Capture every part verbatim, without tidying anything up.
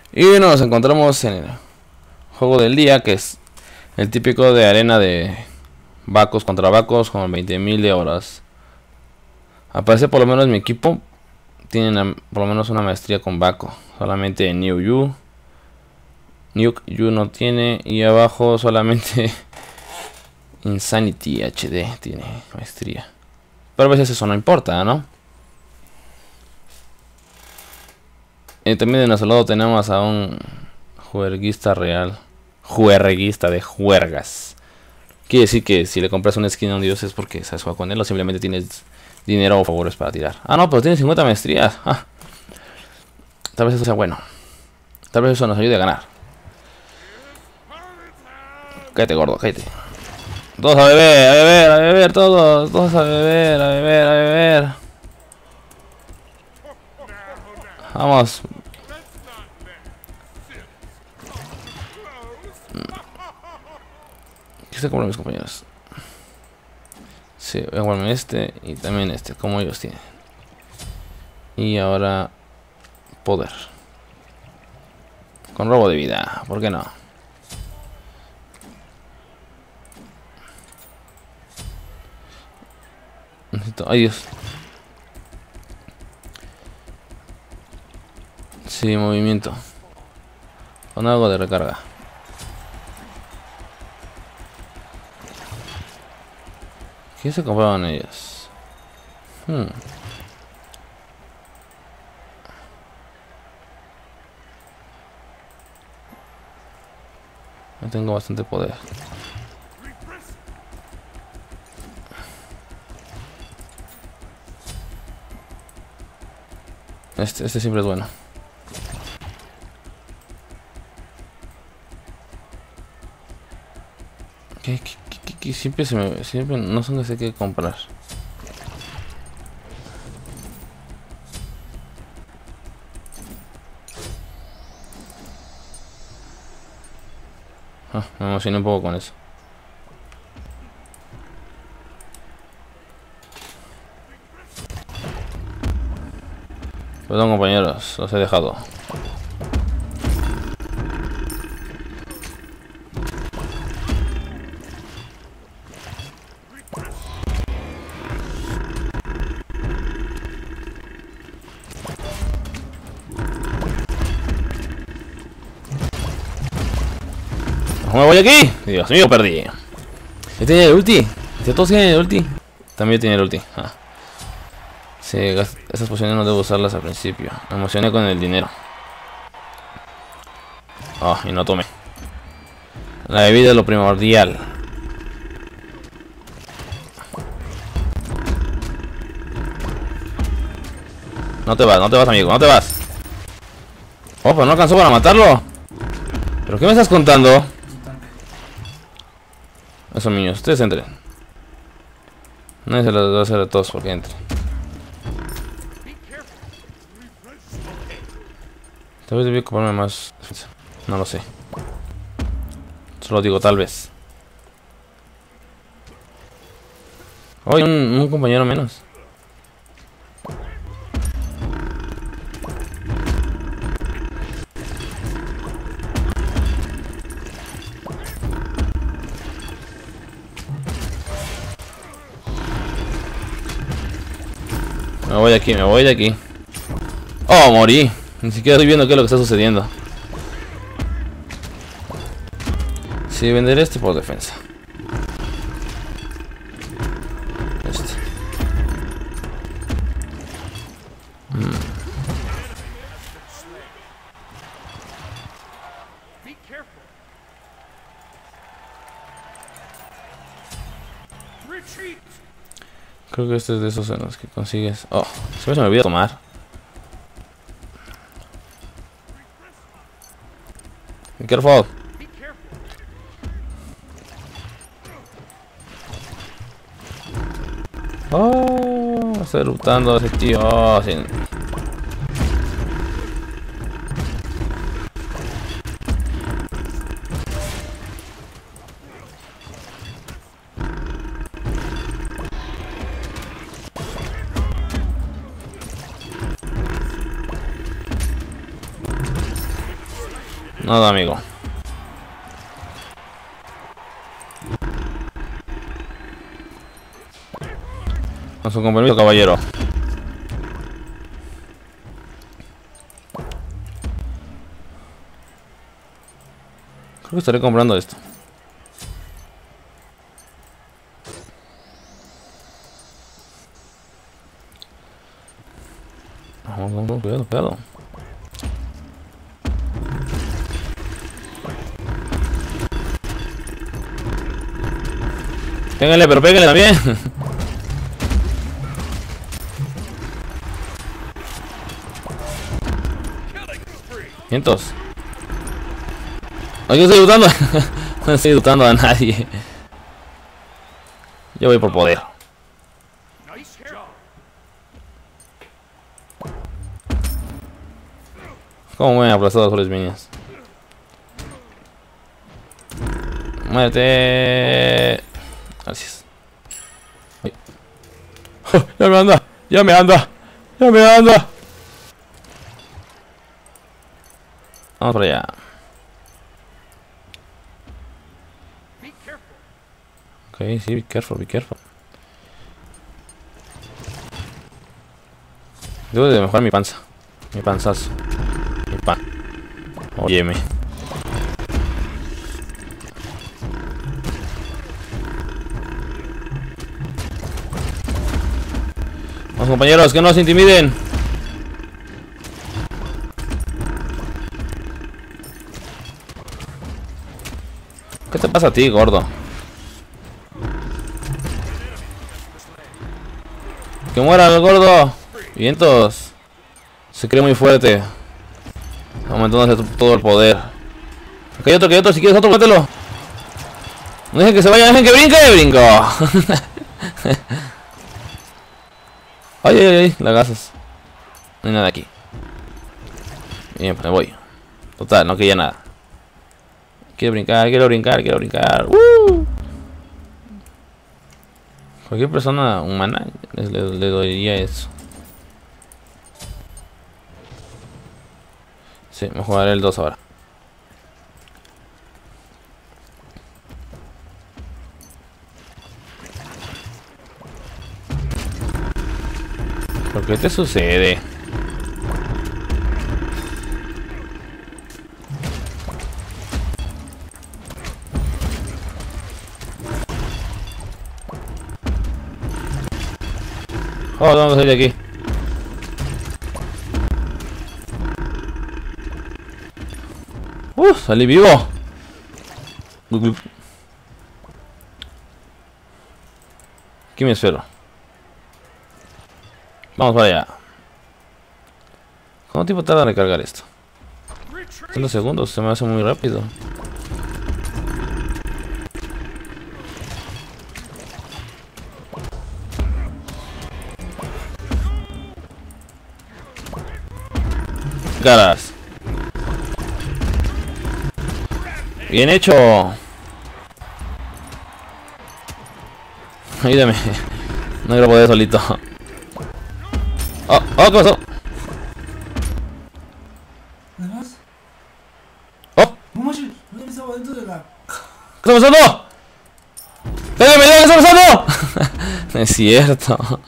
Y nos encontramos en el juego del día, que es el típico de arena de Vacos contra Vacos con veinte mil de horas. Aparece por lo menos mi equipo. Tienen por lo menos una maestría con Vaco. Solamente New Yu. New Yu no tiene. Y abajo solamente Insanity H D tiene maestría. Pero a veces eso no importa, ¿no? Y también de nuestro lado tenemos a un juerguista real. Juerguista de juergas. Quiere decir que si le compras un skin a un dios es porque sabes jugar con él o simplemente tienes dinero o favores para tirar. Ah, no, pero tiene cincuenta maestrías. Ah. Tal vez eso sea bueno. Tal vez eso nos ayude a ganar. Cállate, gordo, cállate. Todos a beber, a beber, a beber, todos. Todos a beber, a beber, a beber. Vamos. ¿Qué se compran mis compañeros? Sí, voy a comprarme este y también este, como ellos tienen. Y ahora poder. Con robo de vida, ¿por qué no? Necesito, ay Dios. Sí, movimiento. Con algo de recarga. ¿Qué se compraban ellos? Hmm. Yo tengo bastante poder. Este, este siempre es bueno. ¿Qué, qué, qué, qué? Siempre se me... Siempre no sé dónde sé qué comprar. Ah, me emocioné un poco con eso. Perdón, compañeros, los he dejado. ¿Cómo me voy aquí? Dios mío, perdí. ¿Ya tiene el ulti? ¿Ya todos tienen el ulti? También tiene el ulti. Ah. Sí, esas pociones no debo usarlas al principio. Me emocioné con el dinero. Oh, y no tomé. La bebida es lo primordial. No te vas, no te vas, amigo, no te vas. Oh, pero no alcanzó para matarlo. ¿Pero qué me estás contando? Eso, niños, ustedes entren. Nadie se los va a hacer a todos porque entren. Tal vez debí comprarme más. No lo sé. Solo digo tal vez. Oye, un, un compañero menos. Me voy de aquí, me voy de aquí. Oh, morí. Ni siquiera estoy viendo qué es lo que está sucediendo. Sí, venderé este por defensa. Este. Mm. Creo que este es de esos en los que consigues. Oh, se me olvidó tomar. Be careful. Oh, está eruptando ese tío. Oh, sí. Nada, amigo. Con su compromiso, caballero. Creo que estaré comprando esto. Vamos, vamos, cuidado, cuidado. Pégale, pero pégale también. Cientos. Aquí estoy dudando. No estoy dudando a nadie. Yo voy por poder. ¿Cómo me han aplastado las niñas? Muérete. Gracias. Ay. Oh, ya me anda. Ya me anda. Ya me anda. Vamos para allá. Ok, sí, be careful, be careful. Debo de mejorar mi panza. Mi panzazo. Mi pan. Óyeme. Vamos, compañeros, que no nos intimiden. ¿Qué te pasa a ti, gordo? Que muera el gordo. Vientos. Se cree muy fuerte. Aumentándose todo el poder. Aquí hay otro, que hay otro. Si quieres otro, mételo. No dejen que se vaya, dejen que brinque, brinco. Ay, ay, ay, lagazos. No hay nada aquí. Bien, me voy. Total, no quería nada. Quiero brincar, quiero brincar, quiero brincar. ¡Uh! Cualquier persona humana le, le dolería eso. Sí, me jugaré el dos ahora. ¿Por qué te sucede? Oh, vamos a salir de aquí. Uh, salí vivo. Aquí me espero. Vamos para allá. ¿Cuánto tiempo tarda en recargar esto? treinta segundos, se me hace muy rápido. Caras. Bien hecho. Ayúdame. No quiero poder solito. Oh, oh, ¿qué pasó? Oh. ¿Qué está pasando? ¡Ayúdame, ayúdame, qué está pasando! No es cierto.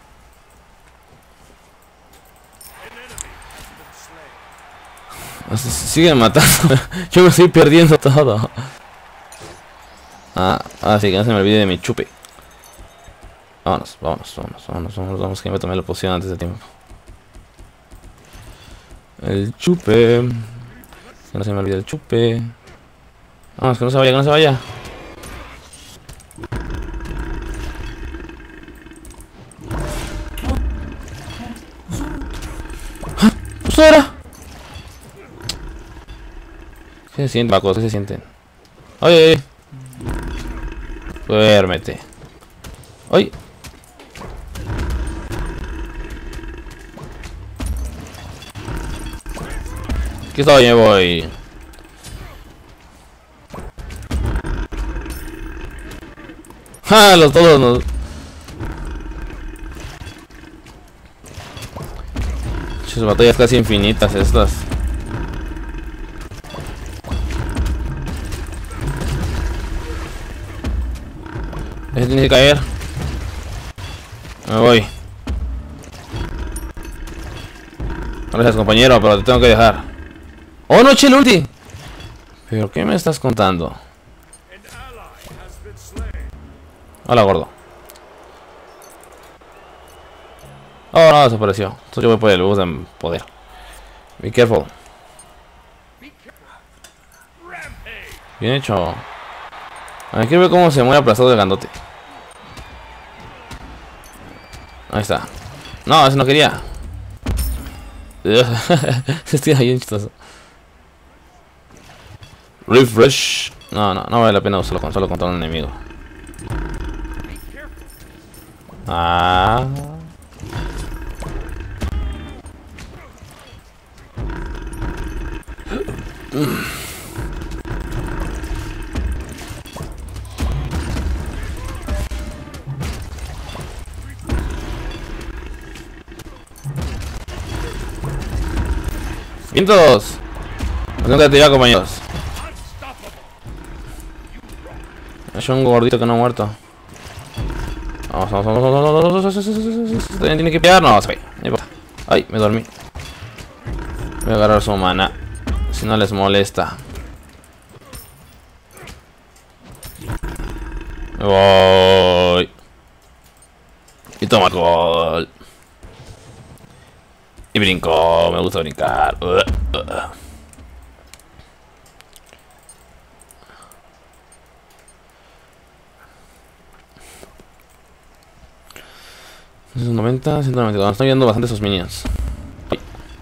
Siguen matando. Yo me estoy perdiendo todo. Ah, ah, sí, que no se me olvide de mi chupe. Vámonos, vámonos, vámonos, vámonos, vámonos, vamos, que me tomé la poción antes de tiempo. El chupe. Que no se me olvide el chupe. Vamos, que no se vaya, que no se vaya. ¡Ah! ¡Pues ahora! ¿Qué se sienten, Paco? ¿Qué se sienten? ¡Oye, oye! Duérmete. ¡Oye! Aquí estoy, me voy. ¡Ja! Los todos nos... Sus batallas casi infinitas estas. Ese tiene que caer. Me voy. Gracias, compañero, pero te tengo que dejar. ¡Oh, no eché el ulti! ¿Pero qué me estás contando? Hola, gordo. Oh, no, desapareció. Entonces yo voy por el bus de poder. Be careful. Bien hecho. A ver, quiero ver cómo se muere aplastado el grandote. Ahí está. No, ese no quería. Estoy ahí bien chistoso. Refresh. No, no, no vale la pena usarlo con solo contra un enemigo. Ah. ¡Vientos! No tengo que tirar, compañeros. Hay un gordito que no ha muerto. Vamos, vamos, vamos, vamos, vamos. Tiene que pegar, no, se ve. No importa. Ay, me dormí. Voy a agarrar su mana. Si no les molesta. Me voy. Y toma gol. Y brinco, me gusta brincar. Uh, uh. ciento noventa, ciento noventa y dos. Están viendo bastante esos minions. Ay.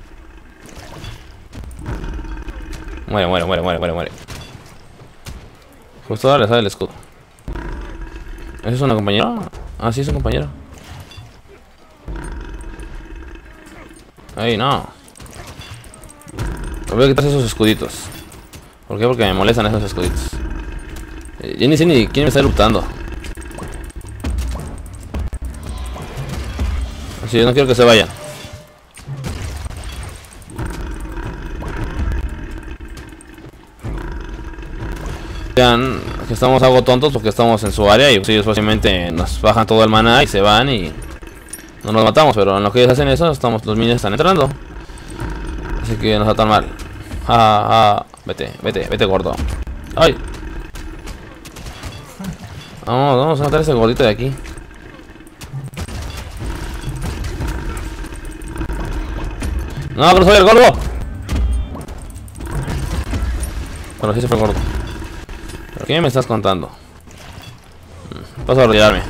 Muere, muere, muere, muere, muere, muere. Justo ahora le sale el escudo. ¿Ese es una compañera? Ah, sí, es un compañero. Ay, no. Voy a quitar esos escuditos. ¿Por qué? Porque me molestan esos escuditos. eh, Yo ni sé ni quién me está luchando. Así yo no quiero que se vayan. Vean que estamos algo tontos porque estamos en su área y ellos fácilmente nos bajan todo el maná y se van y no nos matamos, pero en lo que ellos hacen eso, estamos, los minions están entrando. Así que no está tan mal. Ah, ah, vete, vete, vete, gordo. Ay. Vamos, vamos a matar a ese gordito de aquí. No, que no soy el gordo. Bueno, sí se fue el gordo. ¿Pero qué me estás contando? Paso a retirarme.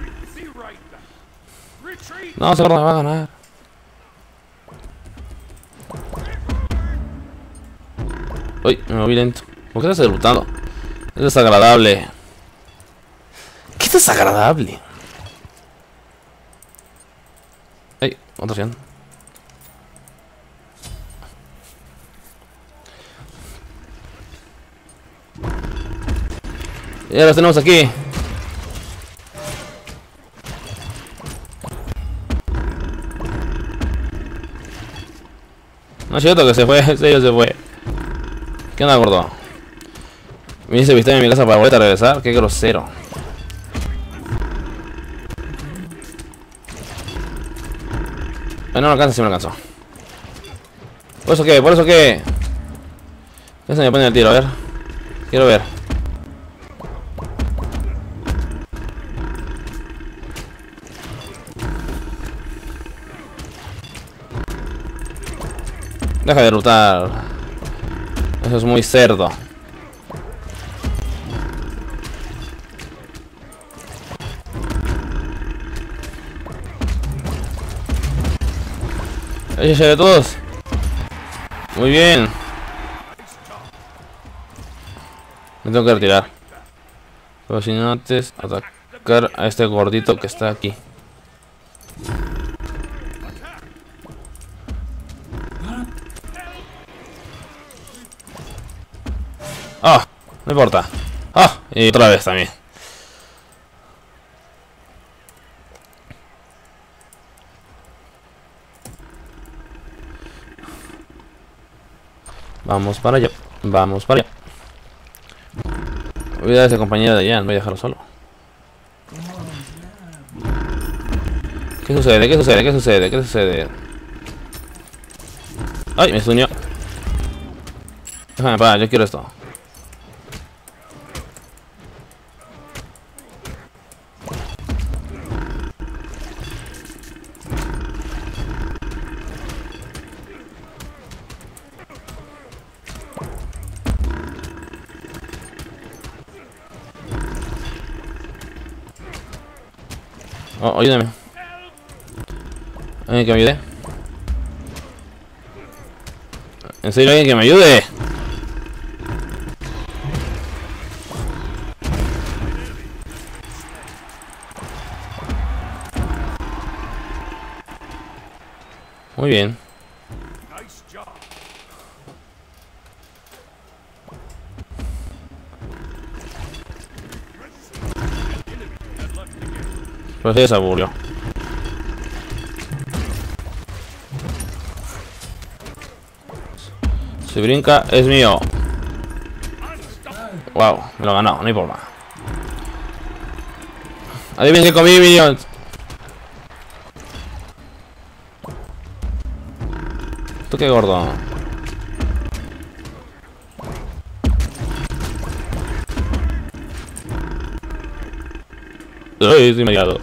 No, ese gordo me va a ganar. Uy, me moví lento. ¿Por qué estás derrotando? Es desagradable. ¿Qué es desagradable? Ay, otra opción. Ya los tenemos aquí. No es cierto que se fue, en serio se fue. ¿Qué onda, gordo? Me dice visitar en mi casa para volver a regresar. Qué grosero. Ah, no me alcanza, sí me alcanzó. ¿Por eso qué? ¿Por eso qué? ¿Qué se me pone el tiro? A ver. Quiero ver. Deja de lutar. Eso es muy cerdo. Ahí se ve todos. Muy bien. Me tengo que retirar. Pero si no antes atacar a este gordito que está aquí. Ah, no importa. Ah, y otra vez también. Vamos para allá. Vamos para allá. Voy a ese compañero de allá, no voy a dejarlo solo. ¿Qué sucede? ¿Qué sucede? ¿Qué sucede? ¿Qué sucede? Ay, me sueño. Déjame parar, yo quiero esto. Oh, ayúdame. Alguien que me ayude. ¿En serio alguien que me ayude? Muy bien. Pues se aburrió. Si brinca, es mío. Wow, me lo he ganado, no hay forma. Adivinen que comí, minions. ¿Tú qué gordo? Uy, estoy mareado.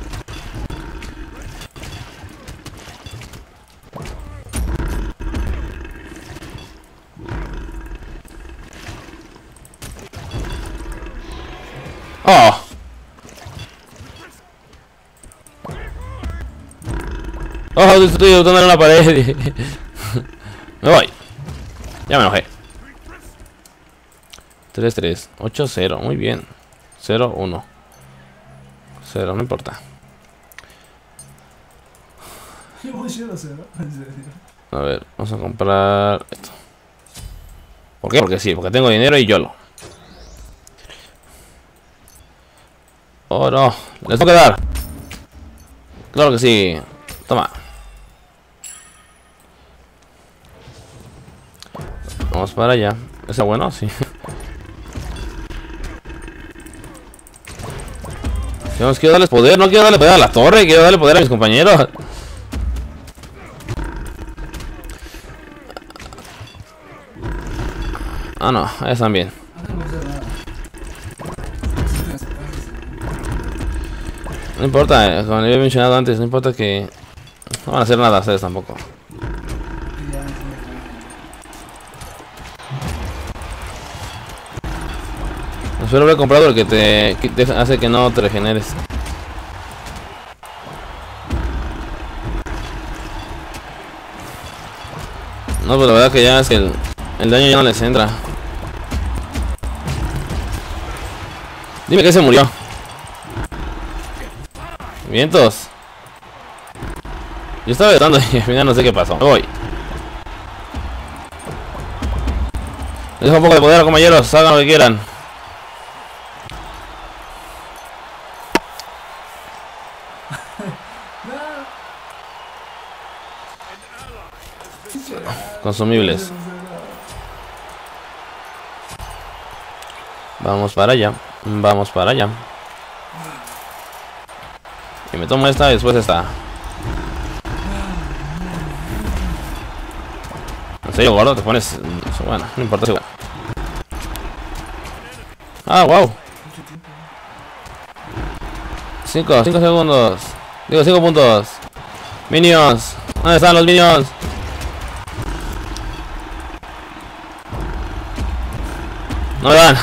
Oh. Oh, estoy botando en la pared. Me voy. Ya me enojé. tres tres, ocho cero, muy bien. cero uno. cero, no importa. A ver, vamos a comprar esto. ¿Por qué? Porque sí, porque tengo dinero y YOLO. Oh no, les tengo que dar. Claro que sí. Toma. Vamos para allá. ¿Está bueno? Sí. Tenemos que darles poder. No quiero darle poder a la torre. Quiero darle poder a mis compañeros. Ah, no. Ahí están bien. No importa. Como había mencionado antes. No importa que... No van a hacer nada a ustedes tampoco. Espero haber comprado el que te, que te hace que no te regeneres. No, pues la verdad que ya es que el, el daño ya no les entra. Dime que se murió. Vientos. Yo estaba ayudando y al final no sé qué pasó. Me voy. Les dejo un poco de poder, compañeros. Hagan lo que quieran. Consumibles. Vamos para allá. Vamos para allá. Y me tomo esta y después esta. ¿En serio, gordo? Te pones... Bueno, no importa si... Ah, wow. cinco, cinco segundos. Digo, cinco puntos. Minions. ¿Dónde están los minions? No me dan.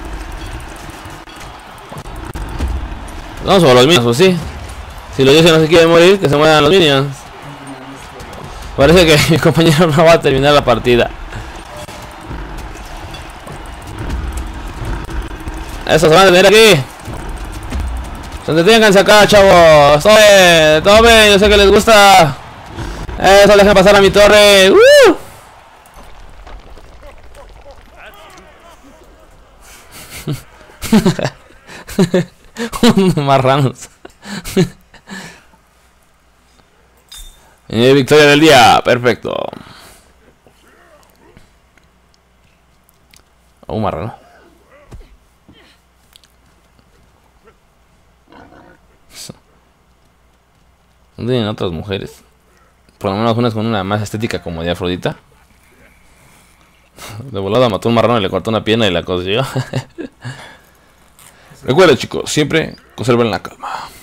Vamos por los minions, pues sí. Si los dioses no se quieren morir, que se mueran los minions. Parece que mi compañero no va a terminar la partida. Eso se van a detener aquí. Se deténganse acá, chavos. Tome, tome, yo sé que les gusta. Eso, dejen pasar a mi torre. ¡Uh! Marranos. Y victoria del día, perfecto. Oh, un marrano. No tienen otras mujeres. Por lo menos unas con una más estética como de Afrodita. De volada mató un marrano y le cortó una pierna y la cosió. Recuerda, chicos, siempre conserven la calma.